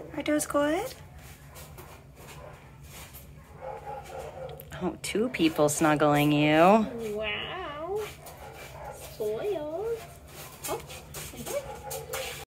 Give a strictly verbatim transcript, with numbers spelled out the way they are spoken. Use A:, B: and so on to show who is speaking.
A: Are those good? Oh, two people snuggling you.
B: Wow. Spoiled. Oh,